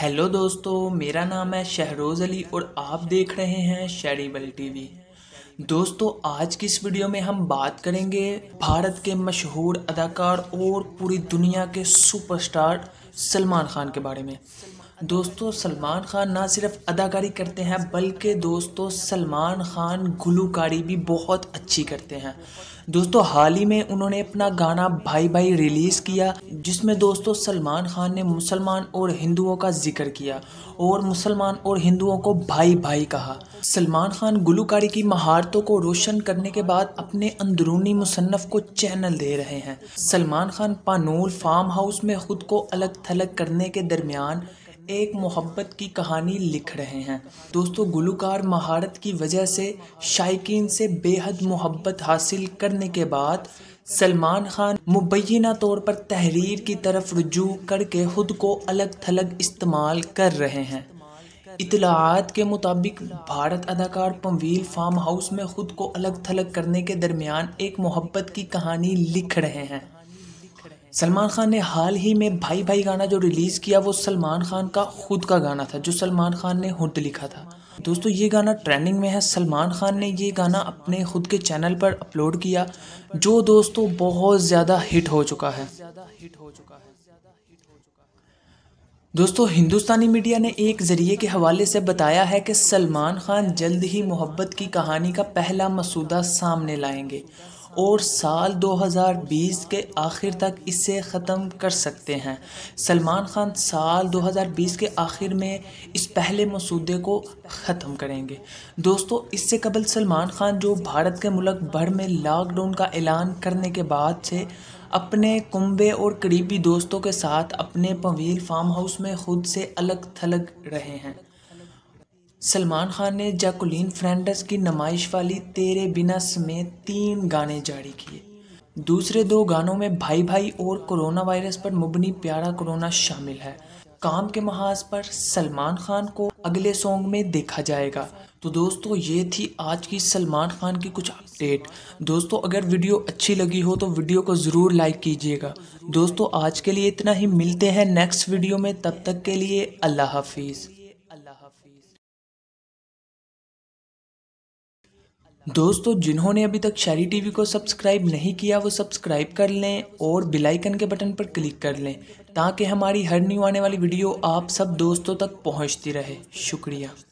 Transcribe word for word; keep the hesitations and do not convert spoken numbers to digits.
Hello दोस्तों, मेरा नाम है शहरोज़ अली और आप देख रहे हैं शेरीबल टीवी। दोस्तों, आज की इस वीडियो में हम बात करेंगे भारत के मशहूर अदाकार और पूरी दुनिया के सुपरस्टार सलमान खान के बारे में। दोस्तों, सलमान खान ना सिर्फ अदाकारी करते हैं बल्कि दोस्तों सलमान खान गुलूकारी भी बहुत अच्छी करते हैं। दोस्तों, हाल ही में उन्होंने अपना गाना भाई भाई रिलीज़ किया, जिसमें दोस्तों सलमान खान ने मुसलमान और हिंदुओं का जिक्र किया और मुसलमान और हिंदुओं को भाई भाई कहा। सलमान खान गुलूकारी की महारतों को रोशन करने के बाद अपने अंदरूनी मुसन्नफ को चैनल दे रहे हैं। सलमान खान पानूर फार्म हाउस में खुद को अलग थलग करने के दरमियान एक मोहब्बत की कहानी लिख रहे हैं। दोस्तों, गुलूकार महारत की वजह से शायकीन से बेहद मोहब्बत हासिल करने के बाद सलमान खान मुबैना तौर पर तहरीर की तरफ रुजू करके खुद को अलग थलग इस्तेमाल कर रहे हैं। इत्तलाआत के मुताबिक भारत अदाकार पनवेल फार्म हाउस में खुद को अलग थलग करने के दरमियान एक मोहब्बत की कहानी लिख रहे हैं। सलमान खान ने हाल ही में भाई भाई गाना जो रिलीज़ किया वो सलमान खान का खुद का गाना था, जो सलमान खान ने खुद लिखा था। दोस्तों, ये गाना ट्रेंडिंग में है। सलमान खान ने ये गाना अपने खुद के चैनल पर अपलोड किया, जो दोस्तों बहुत ज़्यादा हिट हो चुका है। दोस्तों, हिंदुस्तानी मीडिया ने एक ज़रिए के हवाले से बताया है कि सलमान खान जल्द ही मोहब्बत की कहानी का पहला मसूदा सामने लाएंगे और साल दो हज़ार बीस के आखिर तक इसे ख़त्म कर सकते हैं। सलमान खान साल दो हज़ार बीस के आखिर में इस पहले मसूदे को ख़त्म करेंगे। दोस्तों, इससे कबल सलमान खान जो भारत के मुल्क भर में लॉकडाउन का ऐलान करने के बाद से अपने कुंबे और करीबी दोस्तों के साथ अपने पनवेल फार्म हाउस में खुद से अलग थलग रहे हैं। सलमान खान ने जैकुलीन फर्नांडिस की नुमाइश वाली तेरे बिना समेत तीन गाने जारी किए। दूसरे दो गानों में भाई भाई और कोरोना वायरस पर मुबनी प्यारा कोरोना शामिल है। काम के महाज पर सलमान खान को अगले सॉन्ग में देखा जाएगा। तो दोस्तों, ये थी आज की सलमान खान की कुछ अपडेट। दोस्तों, अगर वीडियो अच्छी लगी हो तो वीडियो को ज़रूर लाइक कीजिएगा। दोस्तों, आज के लिए इतना ही, मिलते हैं नेक्स्ट वीडियो में। तब तक के लिए अल्लाह हाफिज़। दोस्तों, जिन्होंने अभी तक शेरी टीवी को सब्सक्राइब नहीं किया वो सब्सक्राइब कर लें और बेल आइकन के बटन पर क्लिक कर लें, ताकि हमारी हर न्यू आने वाली वीडियो आप सब दोस्तों तक पहुंचती रहे। शुक्रिया।